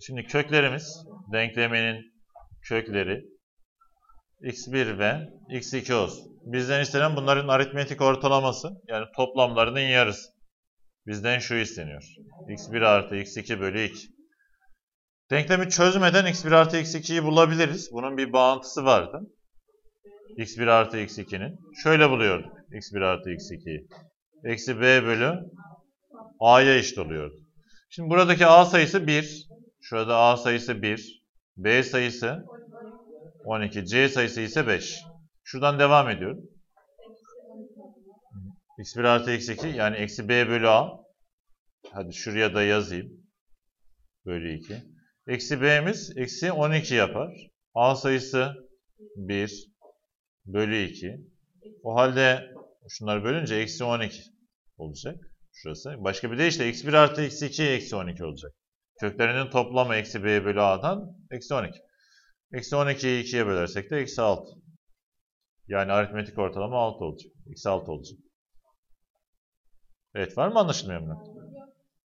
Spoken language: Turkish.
Şimdi köklerimiz, denkleminin kökleri x1 ve x2 olsun. Bizden istenen bunların aritmetik ortalaması, yani toplamlarının yarısı. Bizden şu isteniyor. x1 artı x2 bölü 2. Denklemi çözmeden x1 artı x2'yi bulabiliriz. Bunun bir bağıntısı vardı. x1 artı x2'nin. Şöyle buluyorduk x1 artı x2'yi. Eksi b bölü a'ya eşit oluyordu. Şimdi buradaki a sayısı 1. Şurada a sayısı 1. B sayısı 12. C sayısı ise 5. Şuradan devam ediyorum. x1 artı x2 yani eksi b bölü a. Hadi şuraya da yazayım. Bölü 2. Eksi b'miz eksi 12 yapar. A sayısı 1 bölü 2. O halde şunları bölünce eksi 12 olacak. Şurası. Başka bir de işte x1 artı x2 eksi 12 olacak. Köklerinin toplamı eksi b bölü a'dan eksi 12. Eksi 12'yi 2'ye bölersek de eksi 6. Yani aritmetik ortalama 6 olacak. Eksi 6 olacak. Evet, var mı anlaşılmayan mı?